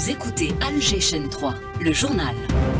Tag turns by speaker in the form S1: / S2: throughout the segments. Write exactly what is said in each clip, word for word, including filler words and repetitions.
S1: Vous écoutez Alger Chaîne trois, le journal.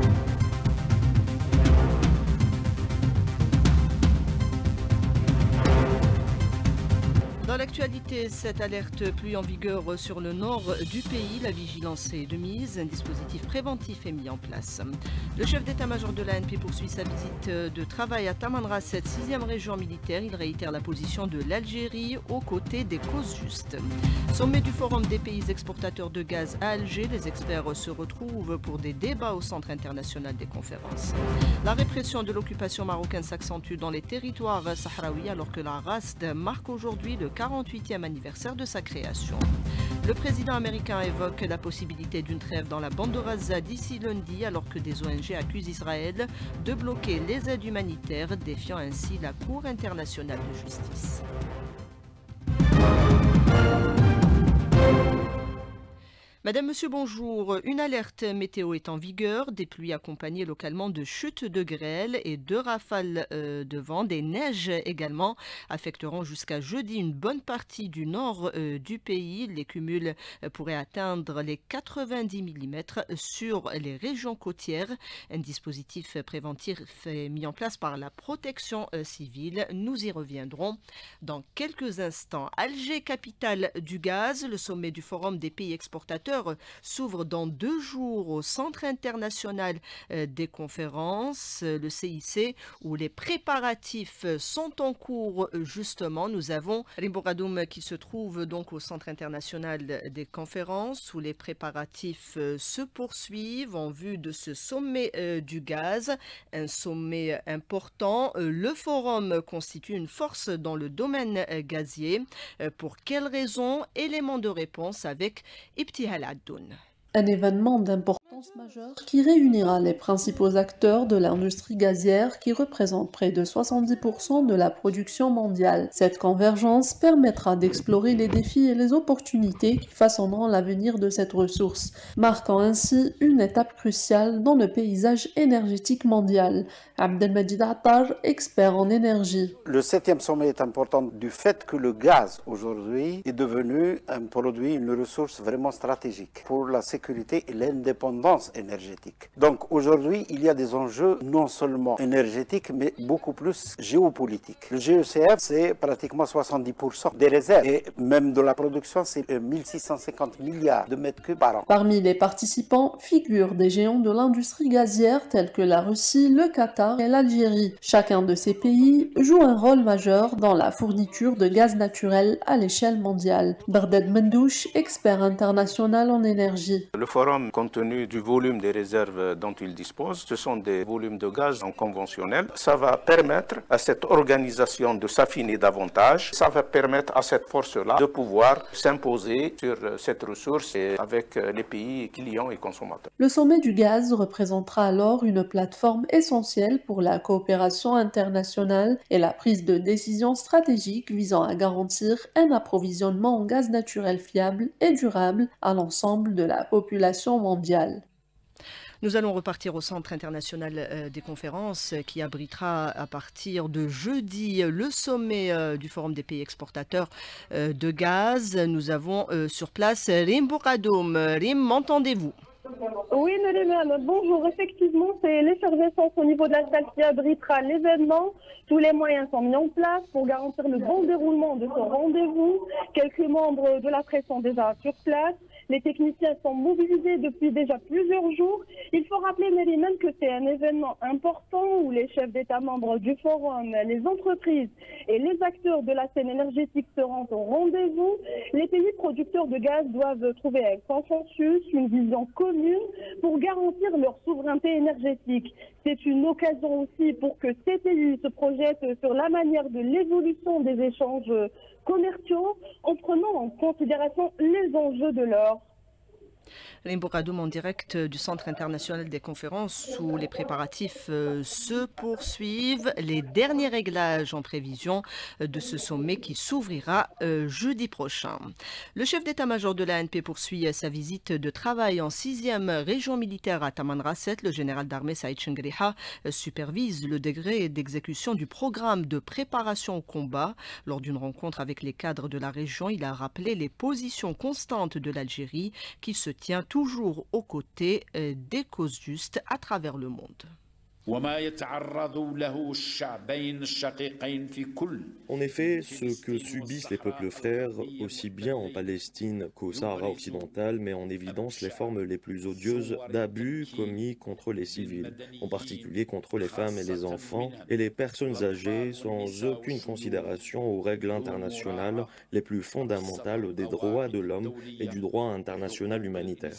S2: Dans l'actualité, cette alerte pluie en vigueur sur le nord du pays. La vigilance est de mise. Un dispositif préventif est mis en place. Le chef d'état-major de l'A N P poursuit sa visite de travail à Tamanrasset, sixième région militaire. Il réitère la position de l'Algérie aux côtés des causes justes. Sommet du Forum des pays exportateurs de gaz à Alger. Les experts se retrouvent pour des débats au Centre international des conférences. La répression de l'occupation marocaine s'accentue dans les territoires sahraouis alors que la R A S D marque aujourd'hui le quarante-huitième anniversaire de sa création. Le président américain évoque la possibilité d'une trêve dans la bande de Gaza d'ici lundi alors que des O N G accusent Israël de bloquer les aides humanitaires, défiant ainsi la Cour internationale de justice. Madame, Monsieur, bonjour. Une alerte météo est en vigueur. Des pluies accompagnées localement de chutes de grêle et de rafales euh, de vent. Des neiges également affecteront jusqu'à jeudi une bonne partie du nord euh, du pays. Les cumuls euh, pourraient atteindre les quatre-vingt-dix millimètres sur les régions côtières. Un dispositif préventif est mis en place par la protection euh, civile. Nous y reviendrons dans quelques instants. Alger, capitale du gaz, le sommet du Forum des pays exportateurs s'ouvre dans deux jours au Centre international des conférences, le C I C, où les préparatifs sont en cours justement. Nous avons Rimbo Gadoum qui se trouve donc au Centre international des conférences, où les préparatifs se poursuivent en vue de ce sommet du gaz, un sommet important. Le forum constitue une force dans le domaine gazier. Pour quelles raisons? Élément de réponse avec Ibtihal Addoun.
S3: Un événement d'importance majeure qui réunira les principaux acteurs de l'industrie gazière qui représente près de soixante-dix pour cent de la production mondiale. Cette convergence permettra d'explorer les défis et les opportunités qui façonneront l'avenir de cette ressource, marquant ainsi une étape cruciale dans le paysage énergétique mondial. Abdelmajid Attar, expert en énergie.
S4: Le septième sommet est important du fait que le gaz aujourd'hui est devenu un produit, une ressource vraiment stratégique pour la sécurité et l'indépendance énergétique. Donc aujourd'hui, il y a des enjeux non seulement énergétiques, mais beaucoup plus géopolitiques. Le G E C F, c'est pratiquement soixante-dix pour cent des réserves. Et même de la production, c'est mille six cent cinquante milliards de mètres cubes par an.
S3: Parmi les participants figurent des géants de l'industrie gazière tels que la Russie, le Qatar et l'Algérie. Chacun de ces pays joue un rôle majeur dans la fourniture de gaz naturel à l'échelle mondiale. Bardad Mendouche, expert international en énergie.
S5: Le forum, compte tenu du volume des réserves dont il dispose, ce sont des volumes de gaz non conventionnels. Ça va permettre à cette organisation de s'affiner davantage. Ça va permettre à cette force-là de pouvoir s'imposer sur cette ressource et avec les pays clients et consommateurs.
S3: Le sommet du gaz représentera alors une plateforme essentielle pour la coopération internationale et la prise de décisions stratégiques visant à garantir un approvisionnement en gaz naturel fiable et durable à l'ensemble de la population mondiale.
S2: Nous allons repartir au Centre international des conférences qui abritera à partir de jeudi le sommet du Forum des pays exportateurs de gaz. Nous avons sur place Rimbo Gadoum. Rim, m'entendez-vous?
S6: Oui, Mélimane, bonjour. Effectivement, c'est l'effervescence au niveau de la salle qui abritera l'événement. Tous les moyens sont mis en place pour garantir le bon déroulement de ce rendez-vous. Quelques membres de la presse sont déjà sur place. Les techniciens sont mobilisés depuis déjà plusieurs jours. Il faut rappeler, Mélimane, que c'est un événement important où les chefs d'État membres du forum, les entreprises et les acteurs de la scène énergétique seront au rendez-vous. Les pays producteurs de gaz doivent trouver un consensus, une vision commune pour garantir leur souveraineté énergétique. C'est une occasion aussi pour que ces pays se projettent sur la manière de l'évolution des échanges commerciaux en prenant en considération les enjeux de l'heure.
S2: Rimbo Gadoum en direct du Centre international des conférences où les préparatifs euh, se poursuivent. Les derniers réglages en prévision de ce sommet qui s'ouvrira euh, jeudi prochain. Le chef d'état-major de l'A N P poursuit sa visite de travail en sixième région militaire à Tamanrasset. Le général d'armée Saïd Chengriha supervise le degré d'exécution du programme de préparation au combat. Lors d'une rencontre avec les cadres de la région, il a rappelé les positions constantes de l'Algérie qui se tient toujours aux côtés des causes justes à travers le monde.
S7: En
S8: effet, ce que subissent les peuples frères, aussi bien en Palestine qu'au Sahara occidental, met en évidence les formes les plus odieuses d'abus commis contre les civils, en particulier contre les femmes et les enfants et les personnes âgées, sans aucune considération aux règles internationales les plus fondamentales des droits de l'homme et du droit international humanitaire.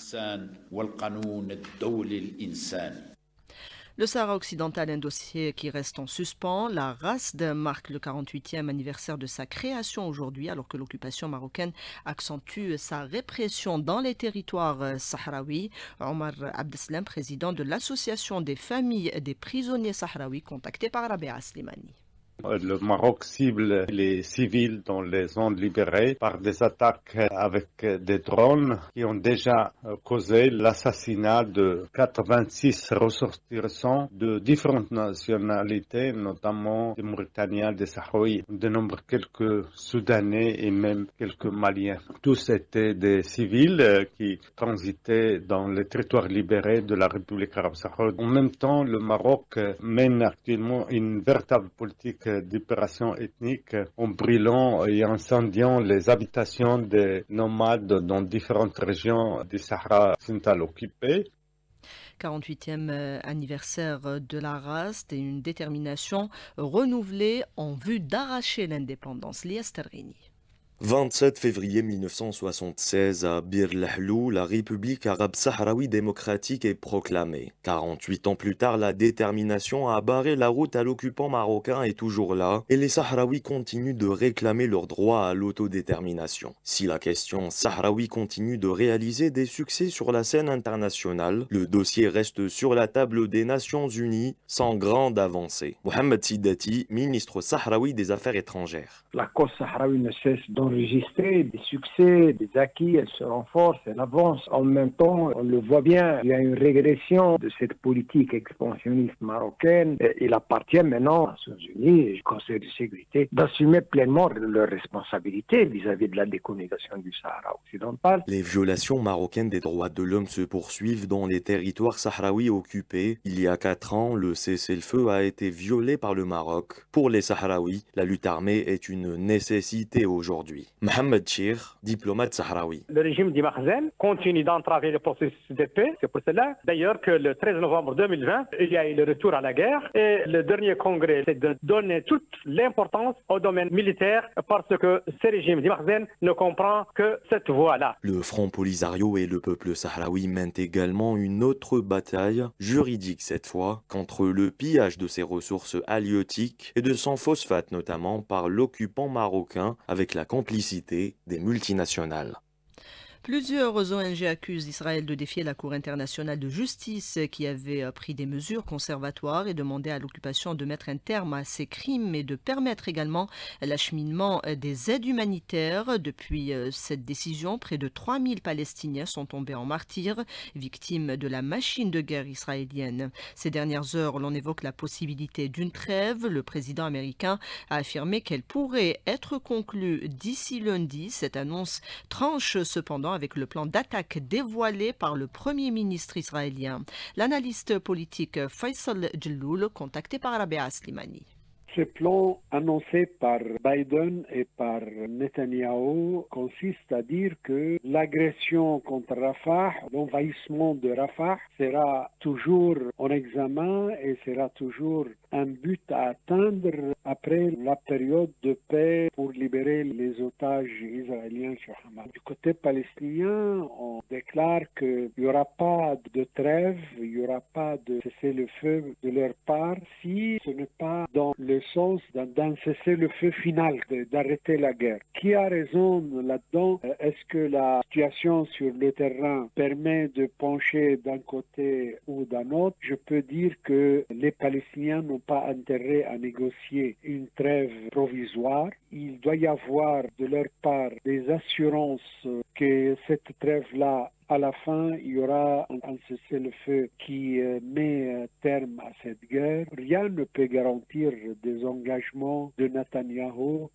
S2: Le Sahara occidental, un dossier qui reste en suspens. La R A S D marque le quarante-huitième anniversaire de sa création aujourd'hui, alors que l'occupation marocaine accentue sa répression dans les territoires sahraouis. Omar Abdeslam, président de l'association des familles des prisonniers sahraouis, contacté par Rabea Slimani.
S9: Le Maroc cible les civils dans les zones libérées par des attaques avec des drones qui ont déjà causé l'assassinat de quatre-vingt-six ressortissants de différentes nationalités, notamment des Mauritaniens, des Sahraouis. On dénombre quelques Soudanais et même quelques Maliens. Tous étaient des civils qui transitaient dans les territoires libérés de la République arabe sahraouie. En même temps, le Maroc mène actuellement une véritable politique d'opérations ethniques en brûlant et incendiant les habitations des nomades dans différentes régions du Sahara occidental occupées.
S2: quarante-huitième anniversaire de la R A S D et une détermination renouvelée en vue d'arracher l'indépendance. Lias Terrini.
S8: vingt-sept février mille neuf cent soixante-seize, à Bir Lahlou, la République arabe sahraoui démocratique est proclamée. quarante-huit ans plus tard, la détermination à barrer la route à l'occupant marocain est toujours là et les Sahraouis continuent de réclamer leur droit à l'autodétermination. Si la question sahraoui continue de réaliser des succès sur la scène internationale, le dossier reste sur la table des Nations Unies sans grande avancée. Mohamed Sidati, ministre sahraoui des Affaires étrangères.
S10: La cause sahraoui ne cesse d'enregistrer des succès, des acquis, elle se renforce, elle avance. En même temps, on le voit bien, il y a une régression de cette politique expansionniste marocaine. Il appartient maintenant aux Nations Unies et au Conseil de sécurité d'assumer pleinement leurs responsabilités vis-à-vis de la décolonisation du Sahara occidental.
S8: Les violations marocaines des droits de l'homme se poursuivent dans les territoires sahraouis occupés. Il y a quatre ans, le cessez-le-feu a été violé par le Maroc. Pour les Sahraouis, la lutte armée est une nécessité aujourd'hui. Mohamed Chir, diplomate sahraoui.
S11: Le régime d'Imarzen continue d'entraver le processus de paix. C'est pour cela, d'ailleurs, que le treize novembre deux mille vingt, il y a eu le retour à la guerre. Et le dernier congrès, c'est de donner toute l'importance au domaine militaire parce que ce régime d'Imarzen ne comprend que cette voie-là.
S8: Le Front Polisario et le peuple sahraoui mènent également une autre bataille, juridique cette fois, contre le pillage de ses ressources halieutiques et de son phosphate notamment par l'occupant marocain avec la complicité des multinationales.
S2: Plusieurs O N G accusent Israël de défier la Cour internationale de justice qui avait pris des mesures conservatoires et demandé à l'occupation de mettre un terme à ces crimes et de permettre également l'acheminement des aides humanitaires. Depuis cette décision, près de trois mille Palestiniens sont tombés en martyrs, victimes de la machine de guerre israélienne. Ces dernières heures, l'on évoque la possibilité d'une trêve. Le président américain a affirmé qu'elle pourrait être conclue d'ici lundi. Cette annonce tranche cependant avec le plan d'attaque dévoilé par le Premier ministre israélien. L'analyste politique Faisal Jelloul, contacté par Rabea Slimani.
S12: Ce plan annoncé par Biden et par Netanyahou consiste à dire que l'agression contre Rafah, l'envahissement de Rafah sera toujours en examen et sera toujours un but à atteindre après la période de paix pour libérer les otages israéliens sur Hamas. Du côté palestinien, on déclare qu'il n'y aura pas de trêve, il n'y aura pas de cessez-le-feu de leur part si ce n'est pas dans le sens d'un cessez-le-feu final, d'arrêter la guerre. Qui a raison là-dedans? Est-ce que la situation sur le terrain permet de pencher d'un côté ou d'un autre? Je peux dire que les Palestiniens n'ont pas intérêt à négocier une trêve provisoire. Il doit y avoir de leur part des assurances que cette trêve-là, à la fin, il y aura un cessez-le-feu qui met terme à cette guerre. Rien ne peut garantir des engagements de Netanyahou.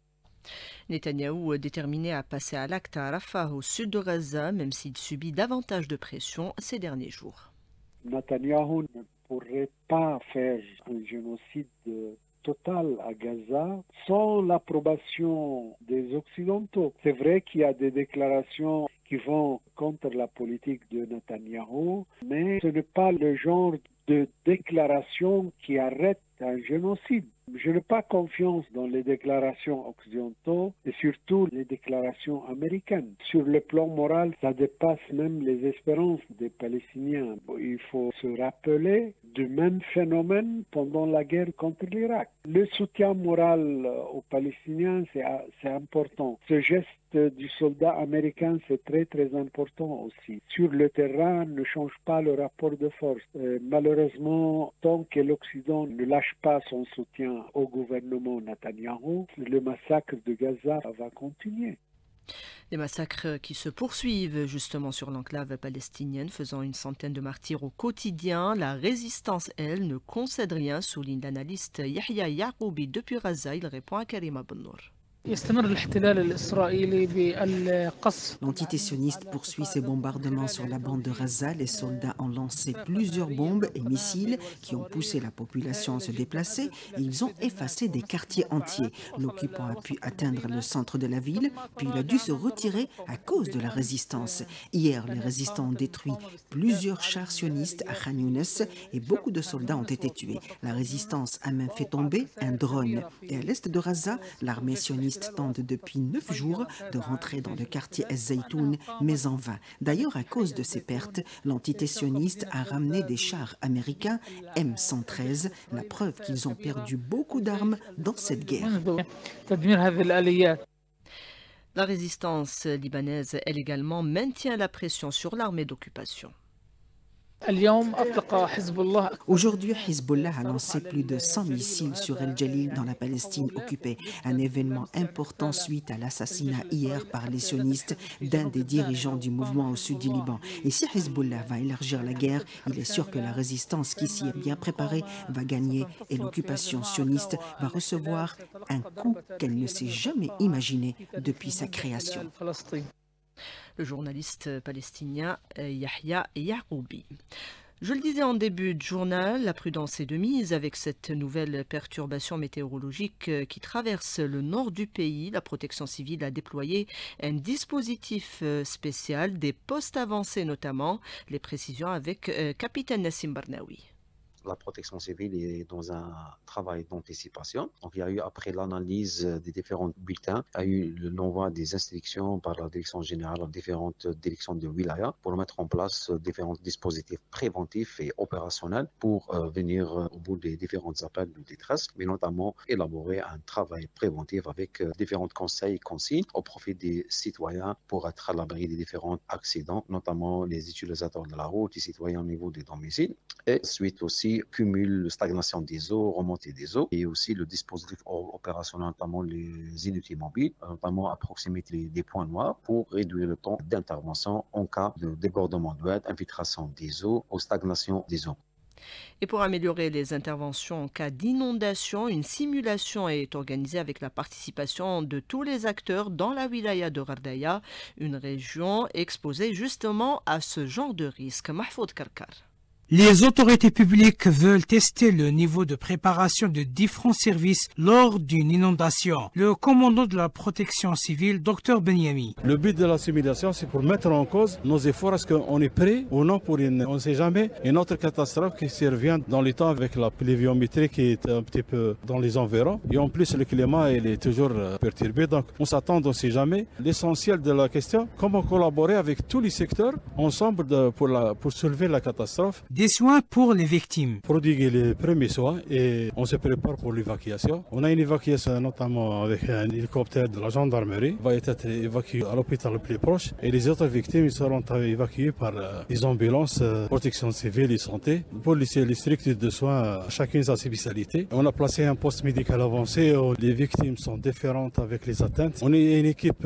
S2: Netanyahou déterminé à passer à l'acte à Rafah au sud de Gaza, même s'il subit davantage de pression ces derniers jours.
S12: Netanyahou ne pourrait pas faire un génocide total à Gaza sans l'approbation des Occidentaux. C'est vrai qu'il y a des déclarations qui vont contre la politique de Netanyahou, mais ce n'est pas le genre de déclaration qui arrête un génocide. Je n'ai pas confiance dans les déclarations occidentaux et surtout les déclarations américaines. Sur le plan moral, ça dépasse même les espérances des Palestiniens. Il faut se rappeler du même phénomène pendant la guerre contre l'Irak. Le soutien moral aux Palestiniens, c'est, c'est important. Ce geste du soldat américain, c'est très très important aussi. Sur le terrain, ne change pas le rapport de force. Euh, malheureusement, tant que l'Occident ne lâche pas son soutien au gouvernement Netanyahou, le massacre de Gaza va continuer.
S2: Des massacres qui se poursuivent justement sur l'enclave palestinienne, faisant une centaine de martyrs au quotidien. La résistance, elle, ne concède rien, souligne l'analyste Yahya Yaqoubi depuis Gaza. Il répond à Karima Bennour.
S7: L'entité sioniste poursuit ses bombardements sur la bande de Gaza. Les soldats ont lancé plusieurs bombes et missiles qui ont poussé la population à se déplacer et ils ont effacé des quartiers entiers. L'occupant a pu atteindre le centre de la ville, puis il a dû se retirer à cause de la résistance. Hier, les résistants ont détruit plusieurs chars sionistes à Khan Younes et beaucoup de soldats ont été tués. La résistance a même fait tomber un drone. Et à l'est de Gaza, l'armée sioniste tente depuis neuf jours de rentrer dans le quartier Ez-Zaytoun, mais en vain. D'ailleurs, à cause de ces pertes, l'entité sioniste a ramené des chars américains M cent treize, la preuve qu'ils ont perdu beaucoup d'armes dans cette guerre.
S2: La résistance libanaise, elle également, maintient la pression sur l'armée d'occupation.
S7: Aujourd'hui, Hezbollah a lancé plus de cent missiles sur El Jalil dans la Palestine occupée, un événement important suite à l'assassinat hier par les sionistes d'un des dirigeants du mouvement au sud du Liban. Et si Hezbollah va élargir la guerre, il est sûr que la résistance qui s'y est bien préparée va gagner et l'occupation sioniste va recevoir un coup qu'elle ne s'est jamais imaginé depuis sa création.
S2: Le journaliste palestinien Yahya Yaqoubi. Je le disais en début de journal, la prudence est de mise avec cette nouvelle perturbation météorologique qui traverse le nord du pays. La protection civile a déployé un dispositif spécial, des postes avancés notamment. Les précisions avec euh, capitaine Nassim Barnaoui.
S13: La protection civile est dans un travail d'anticipation. Donc, il y a eu, après l'analyse des différents bulletins, il y a eu l'envoi des instructions par la direction générale à différentes directions de wilaya pour mettre en place différents dispositifs préventifs et opérationnels pour euh, venir au bout des différents appels de détresse, mais notamment élaborer un travail préventif avec euh, différents conseils et consignes au profit des citoyens pour être à l'abri des différents accidents, notamment les utilisateurs de la route, les citoyens au niveau des domiciles, et suite aussi cumul, stagnation des eaux, remontée des eaux, et aussi le dispositif opérationnel, notamment les unités mobiles, notamment à proximité des points noirs, pour réduire le temps d'intervention en cas de débordement d'eau, infiltration des eaux ou stagnation des eaux.
S2: Et pour améliorer les interventions en cas d'inondation, une simulation est organisée avec la participation de tous les acteurs dans la wilaya de Ghardaya, une région exposée justement à ce genre de risque. Mahfoud Karkar.
S14: Les autorités publiques veulent tester le niveau de préparation de différents services lors d'une inondation. Le commandant de la protection civile, docteur Benyami.
S15: Le but de la simulation, c'est pour mettre en cause nos efforts. Est-ce qu'on est prêt ou non pour une, on ne sait jamais, une autre catastrophe qui survient dans les temps avec la pluviométrie qui est un petit peu dans les environs. Et en plus, le climat, il est toujours perturbé. Donc, on s'attend, on ne sait jamais. L'essentiel de la question, comment collaborer avec tous les secteurs ensemble de, pour, la, pour soulever la catastrophe.
S14: Des soins pour les victimes.
S15: Prodiguer les premiers soins et on se prépare pour l'évacuation. On a une évacuation notamment avec un hélicoptère de la gendarmerie. Il va être évacué à l'hôpital le plus proche et les autres victimes seront évacuées par les ambulances, protection civile et santé. Pour les, les structures de soins, chacune sa spécialité. On a placé un poste médical avancé où les victimes sont différentes avec les atteintes. On est une équipe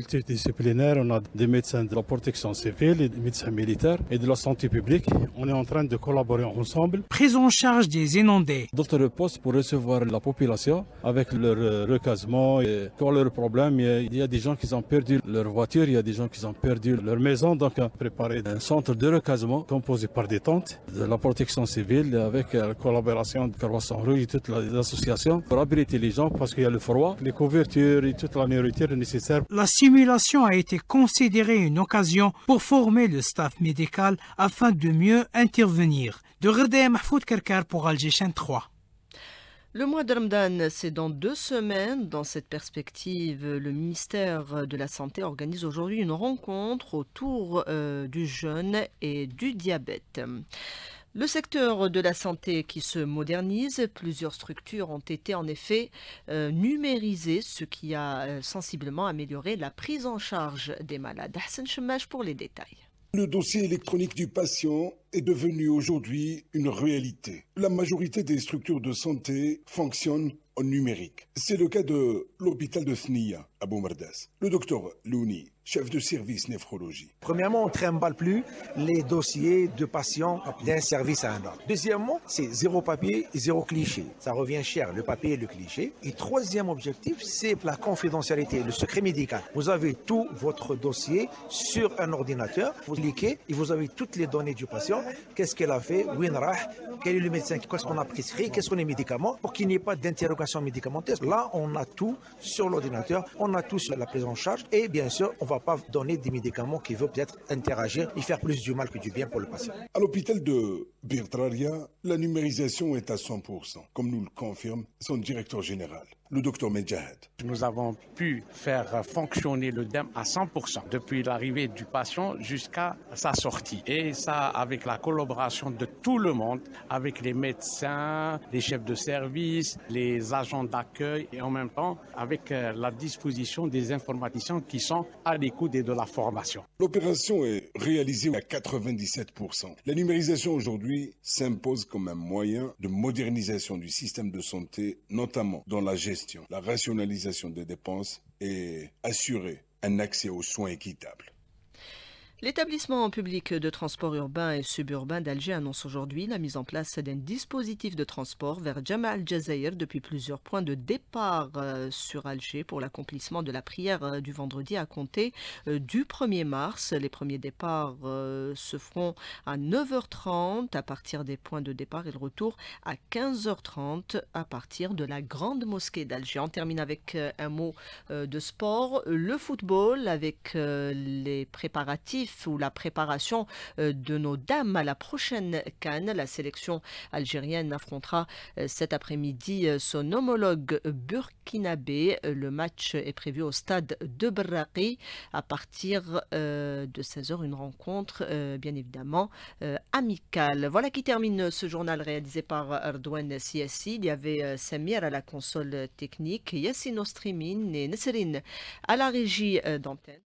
S15: multidisciplinaire. On a des médecins de la protection civile, des médecins militaires et de la santé publique. On est en train train de collaborer ensemble.
S14: Prise en charge des inondés.
S15: D'autres postes pour recevoir la population avec leur recasement et tous leurs problèmes. Il y a des gens qui ont perdu leur voiture, il y a des gens qui ont perdu leur maison. Donc, on a préparé un centre de recasement composé par des tentes, de la protection civile avec la collaboration de Croissant Rouge et toutes les associations pour abriter les gens parce qu'il y a le froid, les couvertures et toute la nourriture nécessaire.
S14: La simulation a été considérée une occasion pour former le staff médical afin de mieux intervenir. De Gherdaya, Mahfoud Karkar pour Alger Chaîne trois.
S2: Le mois de Ramadan, c'est dans deux semaines. Dans cette perspective, le ministère de la Santé organise aujourd'hui une rencontre autour euh, du jeûne et du diabète. Le secteur de la santé qui se modernise, plusieurs structures ont été en effet euh, numérisées, ce qui a euh, sensiblement amélioré la prise en charge des malades. Hassan Chemage pour les détails.
S16: Le dossier électronique du patient est devenu aujourd'hui une réalité. La majorité des structures de santé fonctionnent en numérique. C'est le cas de l'hôpital de Thnia à Boumardès. Le docteur Louni, chef de service néphrologie.
S17: Premièrement, on ne trimballe plus les dossiers de patients d'un service à un autre. Deuxièmement, c'est zéro papier et zéro cliché. Ça revient cher, le papier et le cliché. Et troisième objectif, c'est la confidentialité, le secret médical. Vous avez tout votre dossier sur un ordinateur. Vous cliquez et vous avez toutes les données du patient. Qu'est-ce qu'elle a fait, où il rah, quel est le médecin, qu'est-ce qu'on a prescrit, quels sont les médicaments, pour qu'il n'y ait pas d'interrogation médicamenteuse. Là, on a tout sur l'ordinateur, on a tout sur la prise en charge et bien sûr, on ne va pas donner des médicaments qui veulent peut-être interagir et faire plus du mal que du bien pour le patient.
S16: À l'hôpital de Birtraria, la numérisation est à cent pour cent, comme nous le confirme son directeur général, le docteur Medjahed.
S18: Nous avons pu faire fonctionner le D E M à cent pour cent depuis l'arrivée du patient jusqu'à sa sortie. Et ça avec la collaboration de tout le monde, avec les médecins, les chefs de service, les agents d'accueil et en même temps avec la disposition des informaticiens qui sont à l'écoute et de la formation.
S16: L'opération est réalisée à quatre-vingt-dix-sept pour cent. La numérisation aujourd'hui s'impose comme un moyen de modernisation du système de santé, notamment dans la gestion, la rationalisation des dépenses et assurer un accès aux soins équitable.
S2: L'établissement public de transport urbain et suburbain d'Alger annonce aujourd'hui la mise en place d'un dispositif de transport vers Jama al-Jazair depuis plusieurs points de départ euh, sur Alger pour l'accomplissement de la prière euh, du vendredi à compter euh, du premier mars. Les premiers départs euh, se feront à neuf heures trente à partir des points de départ et le retour à quinze heures trente à partir de la grande mosquée d'Alger. On termine avec euh, un mot euh, de sport, le football avec euh, les préparatifs ou la préparation de nos dames à la prochaine CAN. La sélection algérienne affrontera cet après-midi son homologue burkinabé. Le match est prévu au stade de Berraqi à partir de seize heures. Une rencontre bien évidemment amicale. Voilà qui termine ce journal réalisé par Ardouane Siassi. Il y avait Samir à la console technique, Yassine au streaming et Nesrine à la régie d'antenne.